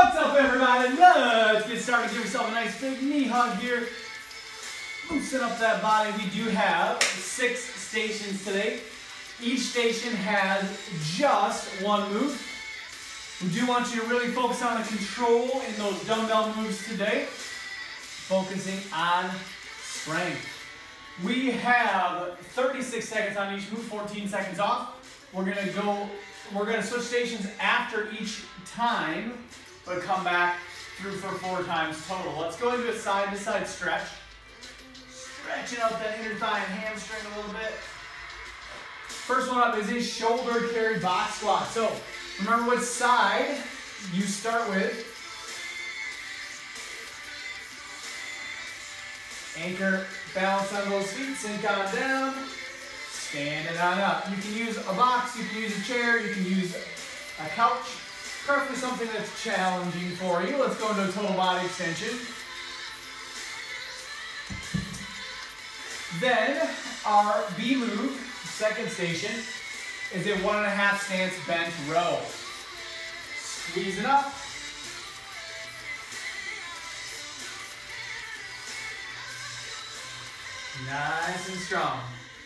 What's up, everybody? Let's get started. Give yourself a nice big knee hug here. Loosen up that body. We do have 6 stations today. Each station has just one move. We do want you to really focus on the control in those dumbbell moves today. Focusing on strength. We have 36 seconds on each move, 14 seconds off. We're gonna switch stations after each time, but come back through for 4 times total. Let's go into a side-to-side stretch. Stretching out that inner thigh and hamstring a little bit. First one up is a shoulder carry box squat. So remember which side you start with. Anchor, balance on those feet, sink on down, stand it on up. You can use a box, you can use a chair, you can use a couch, preferably something that's challenging for you. Let's go into a total body extension. Then our B move, second station, is a 1.5 stance bent row. Squeeze it up. Nice and strong.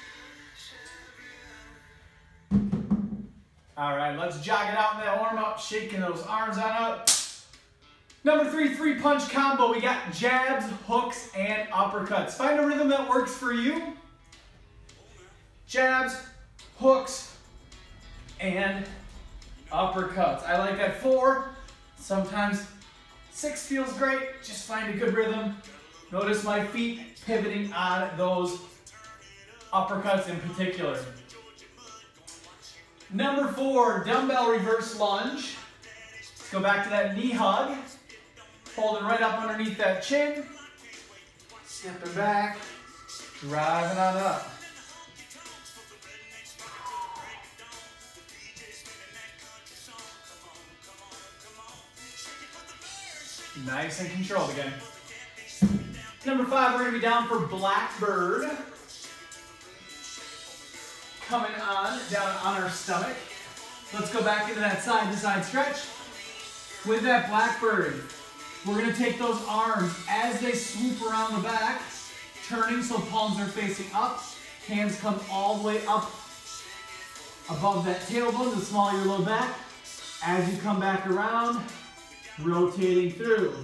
All right, let's jog it out in that warm up, shaking those arms on up. Number 3, 3-punch combo. We got jabs, hooks, and uppercuts. Find a rhythm that works for you. Jabs, hooks, and uppercuts. I like that 4. Sometimes 6 feels great. Just find a good rhythm. Notice my feet pivoting on those uppercuts in particular. Number 4, dumbbell reverse lunge. Let's go back to that knee hug. Holding right up underneath that chin. Stepping back, driving on up. Nice and controlled again. Number 5, we're going to be down for Blackbird. Coming on, down on our stomach. Let's go back into that side-to-side stretch. With that Blackbird, we're going to take those arms as they swoop around the back, turning so palms are facing up. Hands come all the way up above that tailbone, the small of your low back. As you come back around, rotating through.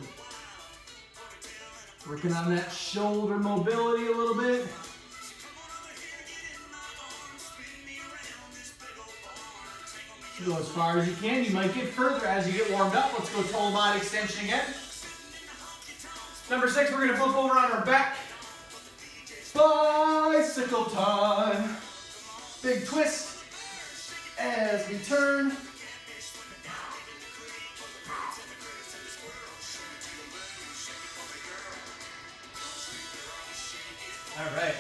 Working on that shoulder mobility a little bit. Go as far as you can. You might get further as you get warmed up. Let's go total body extension again. Number 6, we're going to flip over on our back. Bicycle time. Big twist as we turn. All right.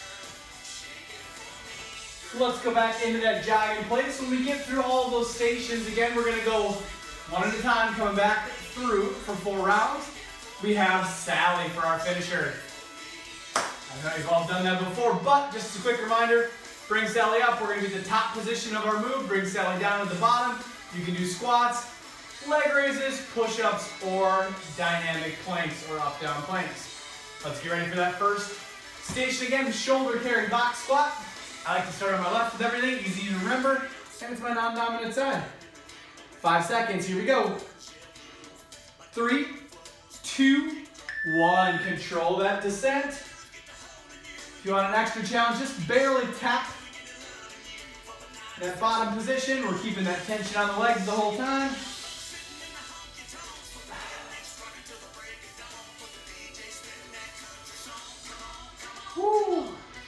Let's go back into that jogging place. When we get through all of those stations, again, we're going to go one at a time, coming back through for 4 rounds. We have Sally for our finisher. I know you've all done that before, but just a quick reminder, bring Sally up. We're going to be the top position of our move. Bring Sally down at the bottom. You can do squats, leg raises, push-ups, or dynamic planks or up-down planks. Let's get ready for that first station again, shoulder carry box squat. I like to start on my left with everything, easy to remember, and it's my non-dominant side. 5 seconds, here we go. 3, 2, 1. Control that descent. If you want an extra challenge, just barely tap that bottom position. We're keeping that tension on the legs the whole time. Woo.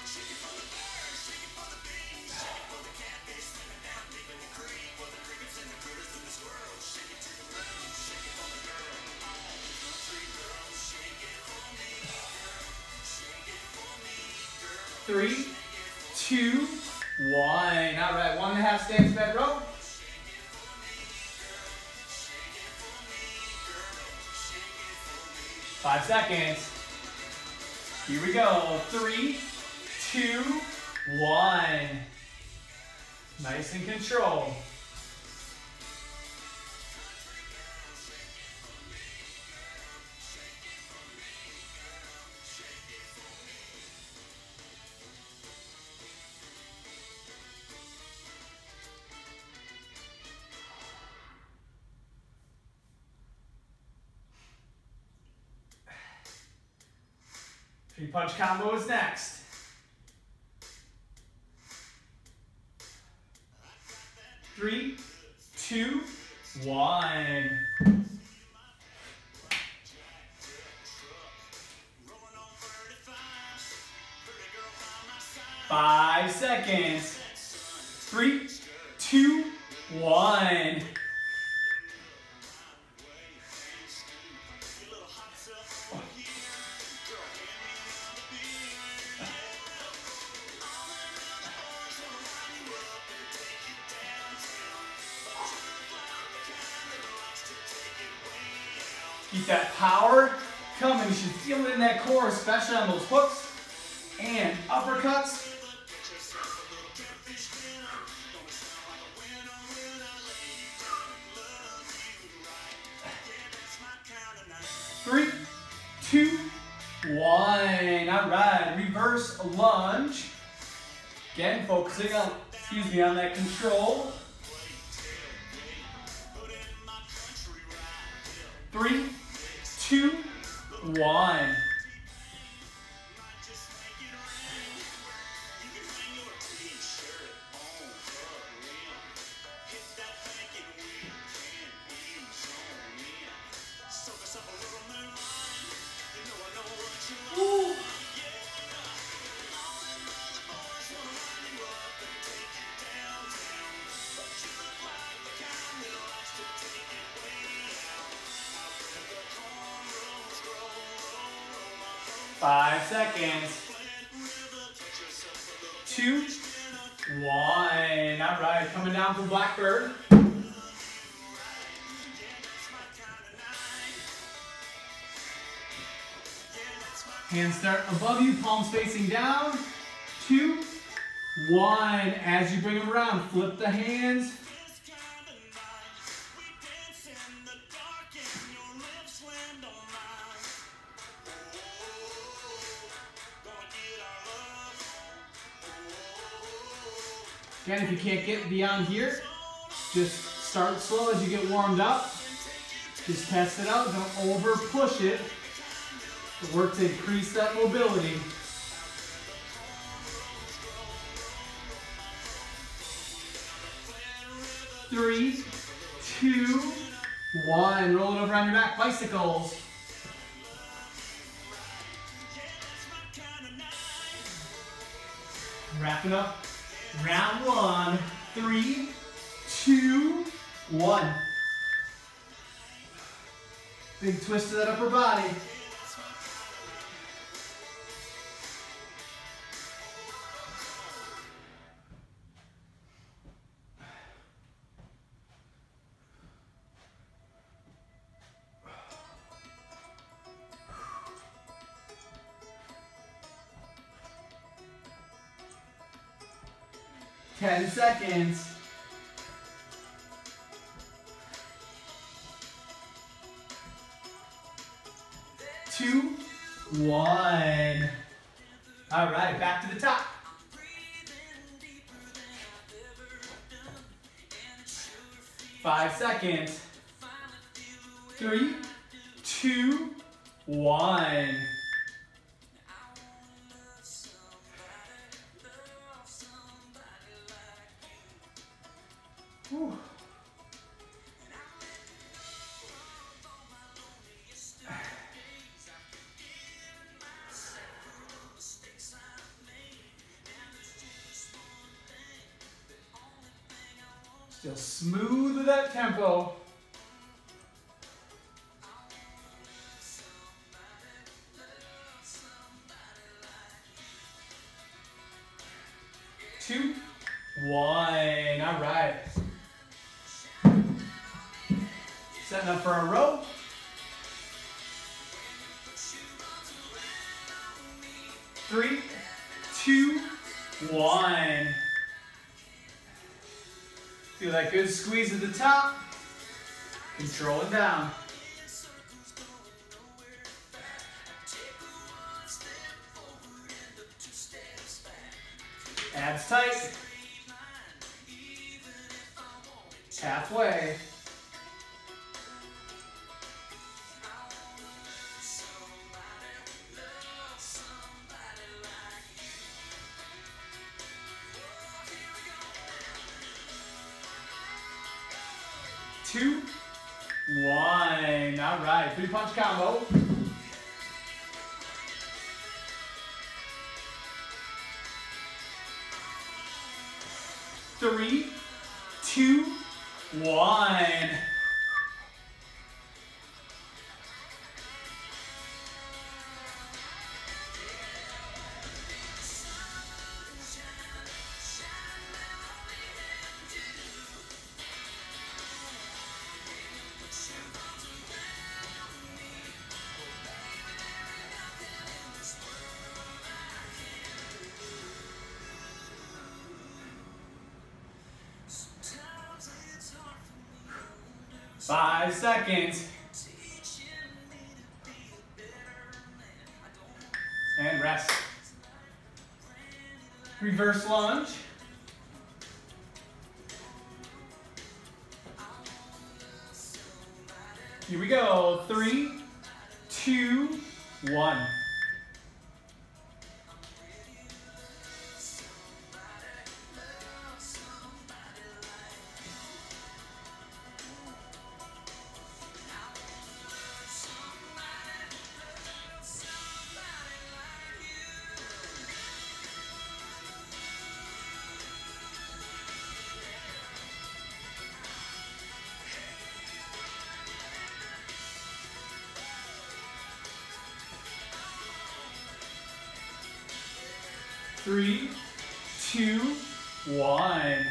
Three, 2, 1. All right, 1.5 stance bent row. Five seconds. Here we go. 3, 2, 1. Nice and controlled. 3-punch combo is next. 3, 2, 1. 5 seconds. 3, 2, 1. Keep that power coming. You should feel it in that core, especially on those hooks and uppercuts. 3, 2, 1. All right, reverse lunge. Again, focusing on, on that control. 3, 2, 1. Five seconds. 2, 1. All right, coming down for Blackbird. Hands start above you, palms facing down. 2, 1. As you bring them around, flip the hands. Again, if you can't get beyond here, just start slow as you get warmed up. Just test it out, don't over push it. Work to increase that mobility. 3, 2, 1. Roll it over on your back, bicycles. Wrapping up round 1. 3, 2, 1. Big twist to that upper body. Ten seconds. 2, 1. All right, back to the top. Five seconds. 3, 2, 1. Whew. Still smooth with that tempo. Two, 1. All right. Setting up for a row. 3, 2, 1. Feel that good squeeze at the top. Control it down. Abs tight. Halfway. 2, 1. All right, 3-punch combo. 3, 2, 1. Five seconds. And rest. Reverse lunge. Here we go. 3, 2, 1. Three, 2, 1.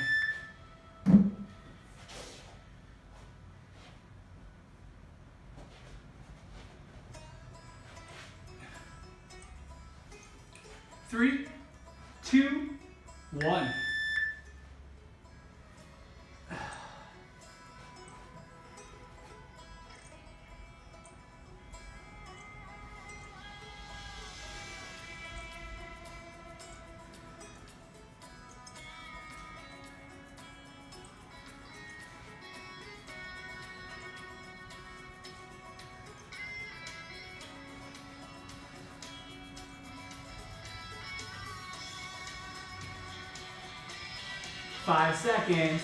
Three, 2, 1. 5 seconds.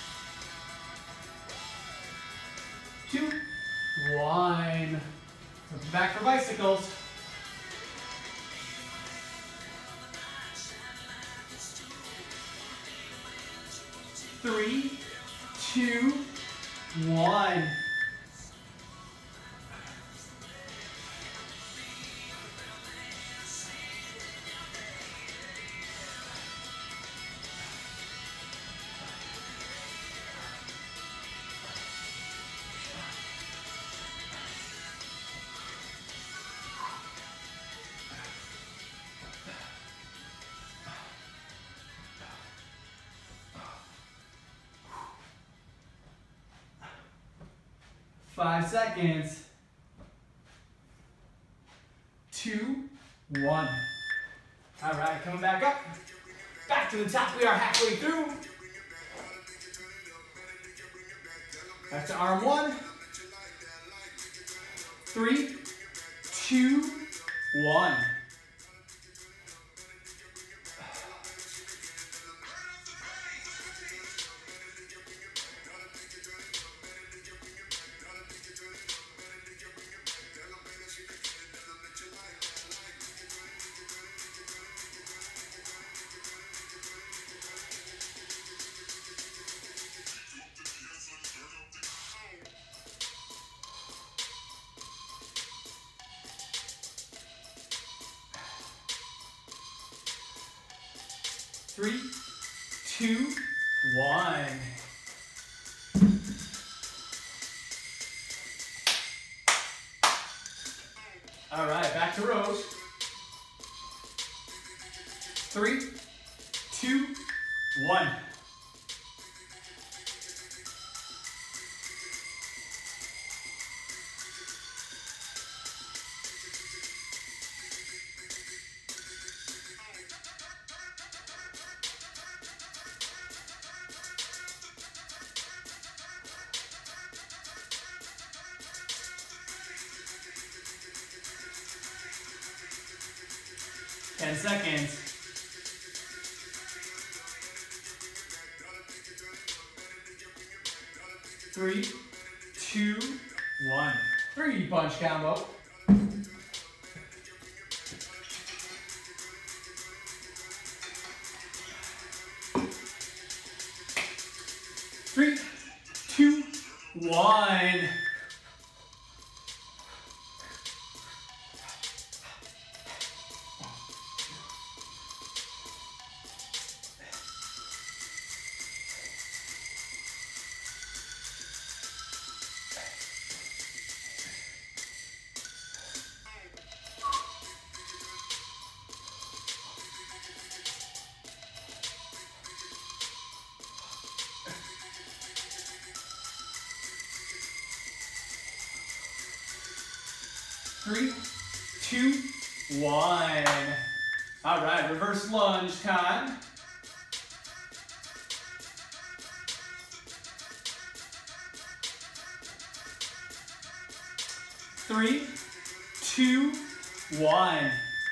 2, 1. Back for bicycles. 3, 2, 1. Five seconds. 2, 1. All right, coming back up. Back to the top. We are halfway through. Back to arm 1. 3, 2, 1. Three, 2, 1. All right, back to rows. 3, 2, 1. Ten seconds. 3, 2, 1. 3 punch combo. 3, 2, 1. Three, two, one. All right, reverse lunge time. Three, two, one.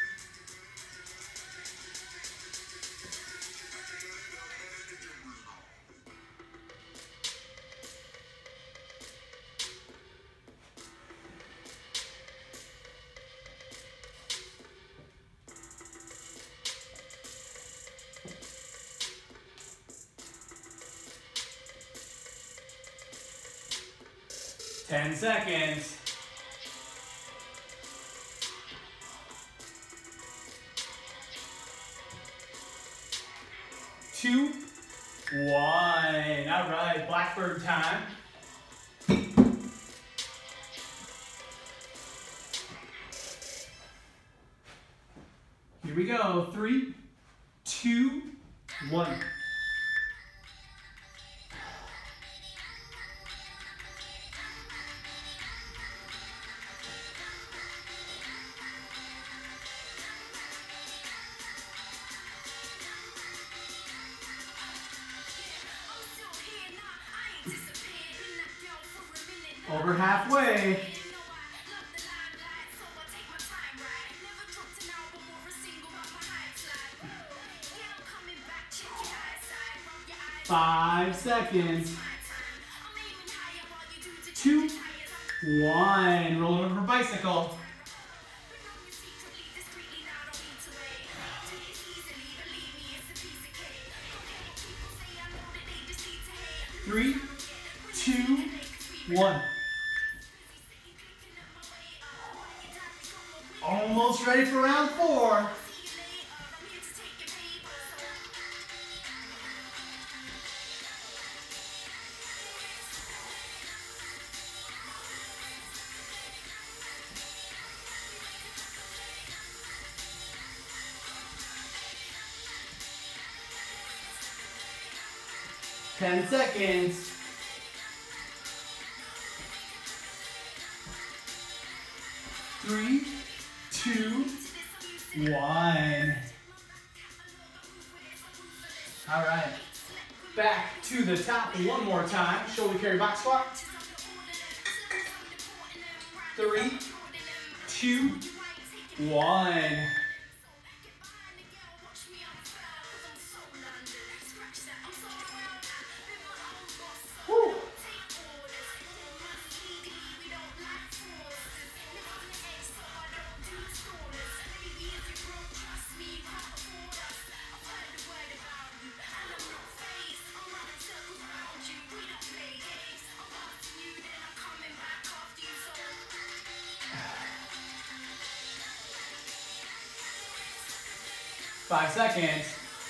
Ten seconds. Two, one. All right, Blackbird time. Here we go. 3, 2, 1. Over halfway. Five seconds. 2, 1. Roll over for bicycle. Three, 2, 1. Almost ready for round 4. Ten seconds. 3, 2, 1. All right. Back to the top one more time. Shoulder carry box squat. 3, 2, 1. Woo. Five seconds.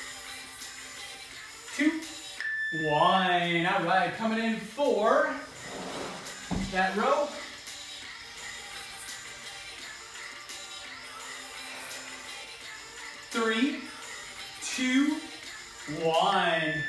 2, 1. All right, coming in for that row. 3, 2, 1.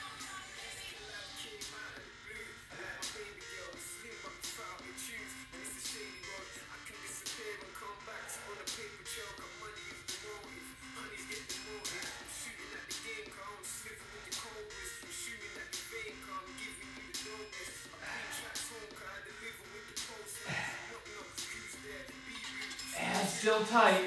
And still tight.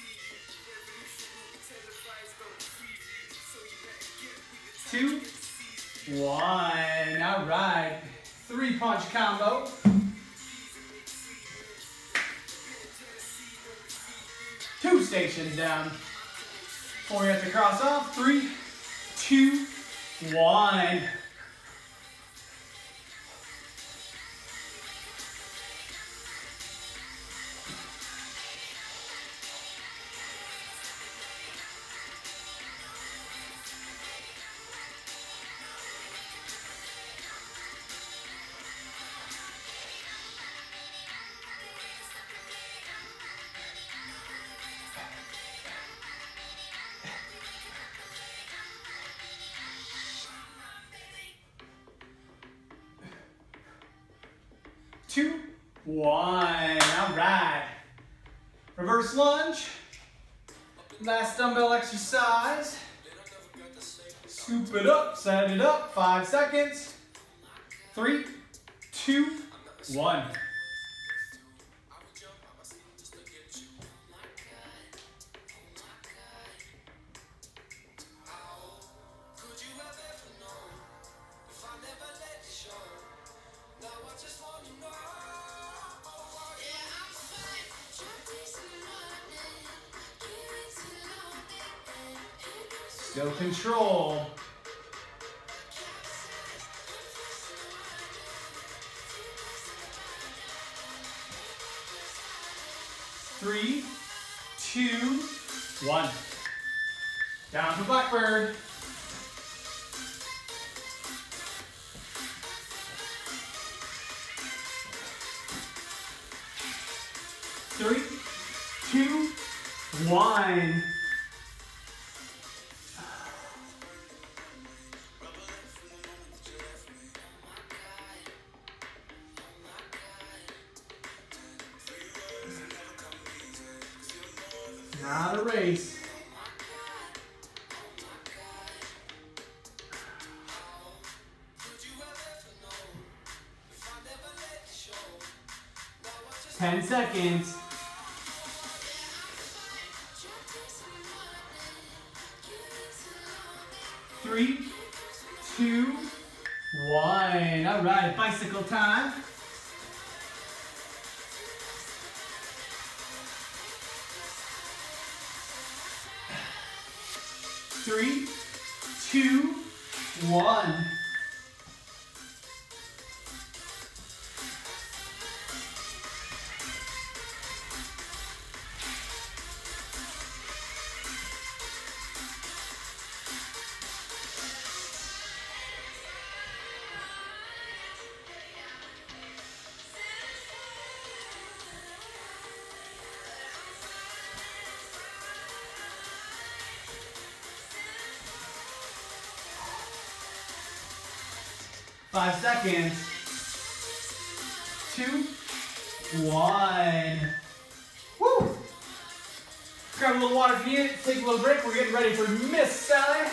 Two, 1. All right. 3-punch combo. 2 stations down. 4, you have to cross off. 3, 2, 1. Two, 1. All right. Reverse lunge. Last dumbbell exercise. Scoop it up, set it up. 5 seconds. 3, 2, 1. Still control. 3, 2, 1. Down to Blackbird. 3, 2, 1. Not a race. Ten seconds. 3, 2, 1. All right, bicycle time. 3, 2, 1. Five seconds. 2, 1. Woo! Grab a little water if you need it. Take a little break. We're getting ready for Miss Sally.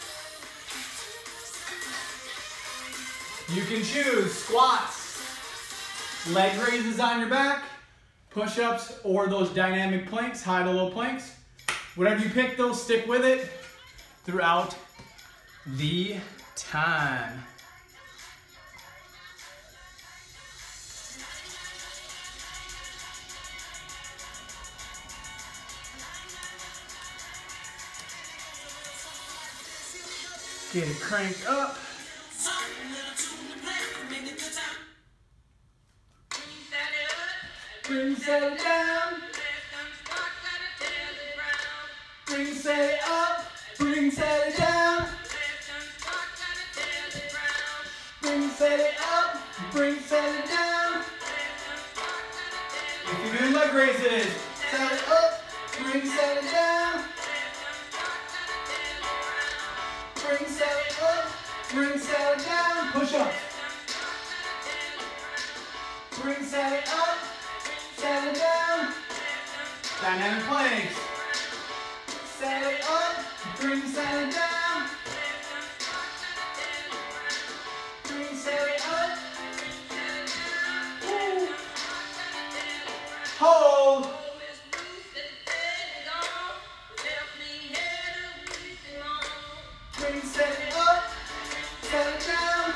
You can choose squats, leg raises on your back, push-ups, or those dynamic planks, high to low planks. Whatever you pick, though, stick with it throughout the time. Get it cranked up. Bring Sally down. Bring Sally up. Bring Sally down. Bring Sally up. Bring Sally down. If you're doing leg raises, Sally up. Bring Sally down. Bring Sally up, bring Sally down, push up. Bring Sally up, Sally down. Dynamic planks. Sally up, bring Sally down. Bring Sally up. Woo. Hold. Bring Sally up, Sally set it down.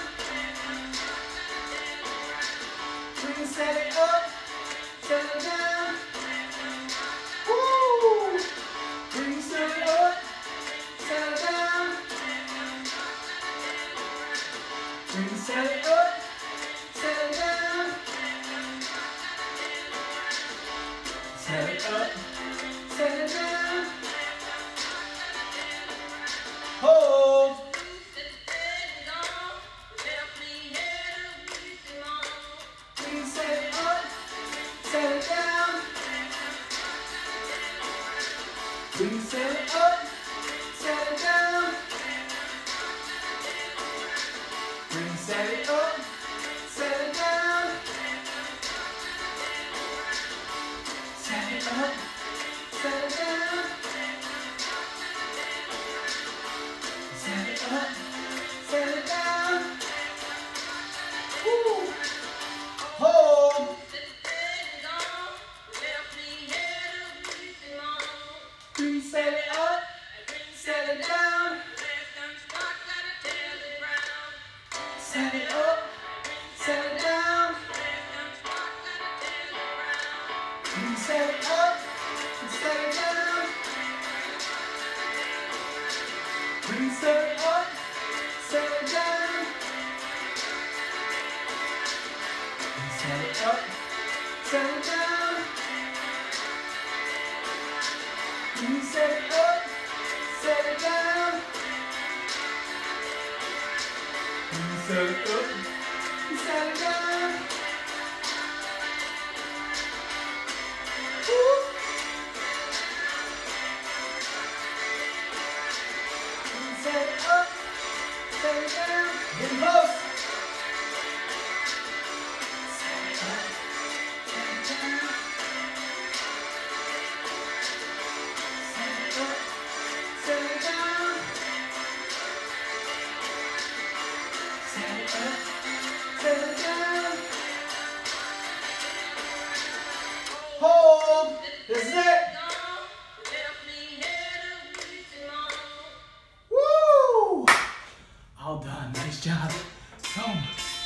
We can set it up, set it down. Woo! We can set it up, set it down. We can set it up, set it down. Set it up, set it down. Hold. We can set it up, set it down. We can set it up, set it down. We can set it up, set it down. Set it up, set it down. Set it up, set it down. Woo! Hold. We set it up, set it down. Set it up, set it down. We set it up, set it down. We set it up, set it down. We set it up, set it down. We set it up, set it down. We set it up, set it down. Woo! We set it up, set it down. Getting close. Set it up, set it down. Set it up, set it down. Set it up, set it down. Hold. This is it. Woo! All done. Nice job. Boom.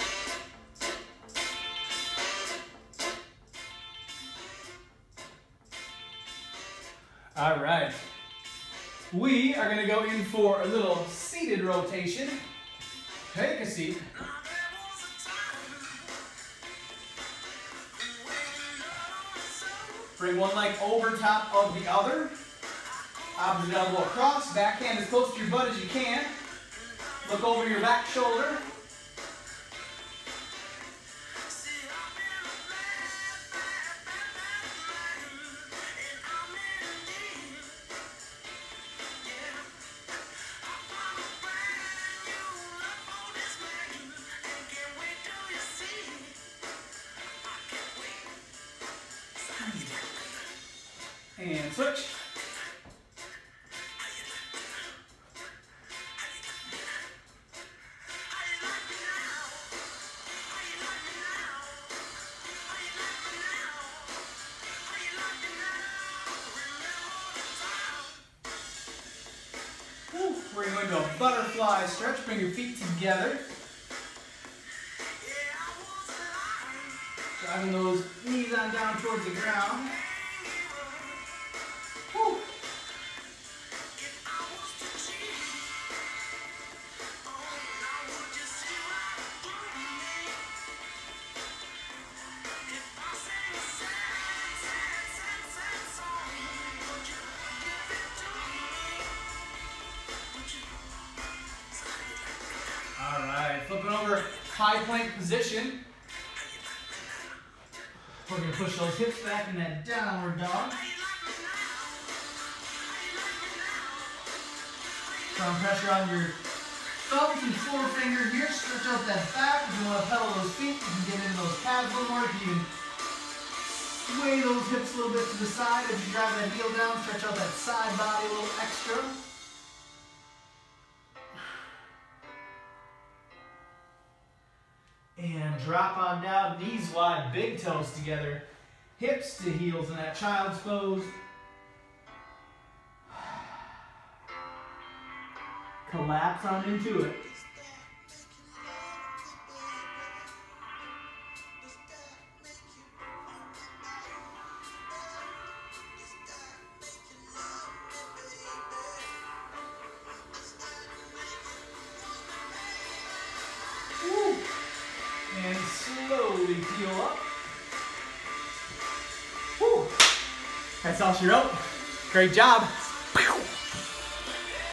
All right. We are going to go in for a little seated rotation. Take a seat. Bring one leg over top of the other. Opposite elbow across. Backhand as close to your butt as you can. Look over your back shoulder. And switch. Woo. We're going to do a butterfly stretch. Bring your feet together. Driving those knees on down towards the ground. Woo. All right, flipping over, high plank position. We're going to push those hips back in that downward dog. Strong pressure on your thumbs and forefinger here. Stretch out that back. If you want to pedal those feet, you can get into those calves a little more. If you can sway those hips a little bit to the side as you drive that heel down, stretch out that side body a little extra. And drop on down, knees wide, big toes together, hips to heels in that child's pose. Collapse on into it. and slowly peel up. Whew. That's all she wrote. Great job.